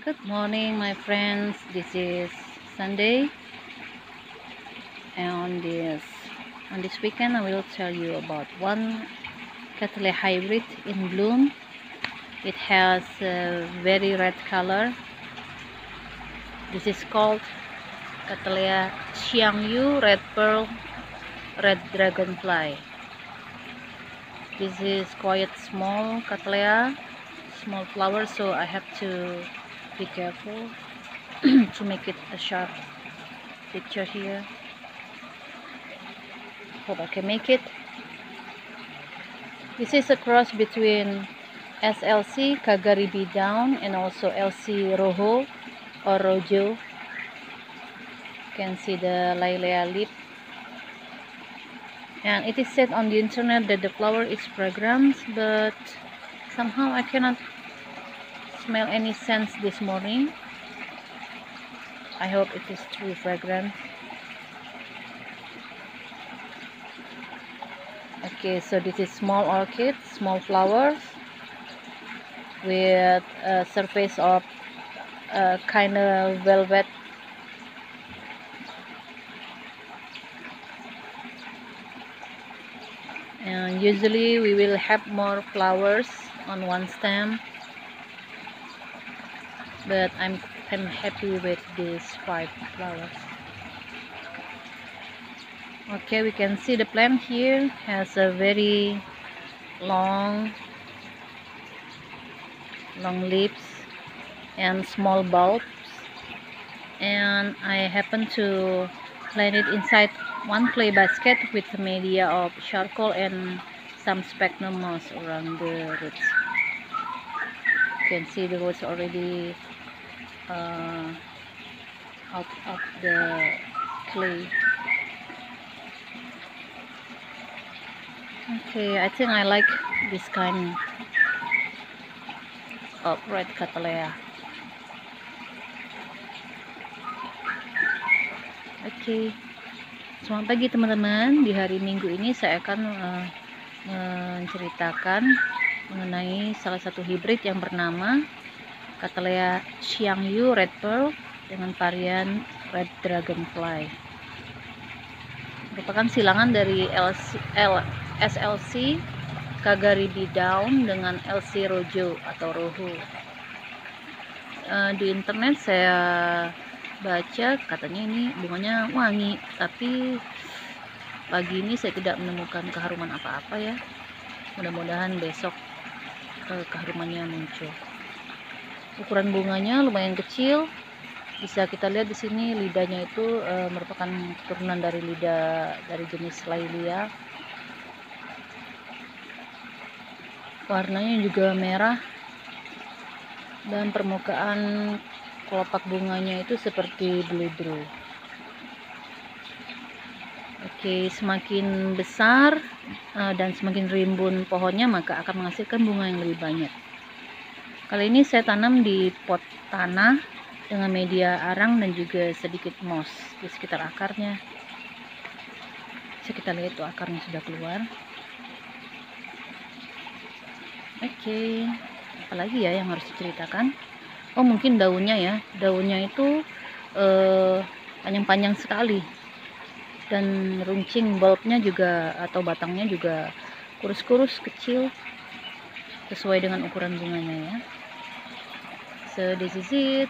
Good morning, my friends. This is Sunday, and on this weekend, I will tell you about one Cattleya hybrid in bloom. It has a very red color. This is called Cattleya Xiangyu Red Pearl Red Dragonfly. This is quite small Cattleya, small flower, so I have to be careful to make it a sharp picture here. Hope I can make it. This is a cross between SLC Kagaribi Down and also LC Rojo or Rojo. You can see the Lailea leaf. And it is said on the internet that the flower is fragrant, but somehow I cannot smell any scents this morning. I hope it is truly fragrant. Okay, so this is small orchid, small flowers with a surface of kind of velvet. And usually we will have more flowers on one stem, but I'm happy with these 5 flowers. Okay, we can see the plant here has a very long leaves and small bulbs, and I happen to plant it inside one clay basket with a media of charcoal and some sphagnum moss around the roots. You can see the roots already out of the clay. Okay, I think I like this kind of red Cattleya. Oke, selamat pagi teman-teman. Di hari Minggu ini saya akan menceritakan mengenai salah satu hibrid yang bernama Cattleya Xiangyu Red Pearl dengan varian Red Dragonfly. Merupakan silangan dari SLC Kagaribi Down dengan LC Rojo atau Rojo. Di internet saya baca katanya ini bunganya wangi, tapi pagi ini saya tidak menemukan keharuman apa-apa ya. Mudah-mudahan besok keharumannya muncul. Ukuran bunganya lumayan kecil, bisa kita lihat di sini lidahnya itu merupakan turunan dari lidah dari jenis Lailea. Warnanya juga merah dan permukaan kelopak bunganya itu seperti blue. Oke, semakin besar dan semakin rimbun pohonnya maka akan menghasilkan bunga yang lebih banyak. Kali ini saya tanam di pot tanah dengan media arang dan juga sedikit moss di sekitar akarnya. Bisa kita lihat tuh akarnya sudah keluar. Oke, apalagi ya yang harus diceritakan? Oh, mungkin daunnya ya. Daunnya itu panjang-panjang sekali, dan runcing bulbnya juga atau batangnya juga kurus-kurus kecil sesuai dengan ukuran bunganya ya. So this is it,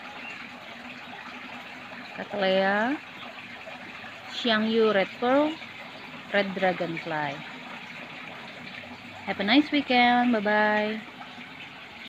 Cattleya Xiangyu Red Pearl Red Dragonfly. Have a nice weekend. Bye bye.